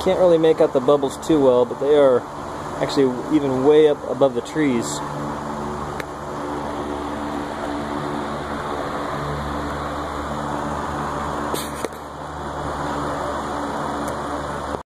Can't really make out the bubbles too well, but they are actually even way up above the trees.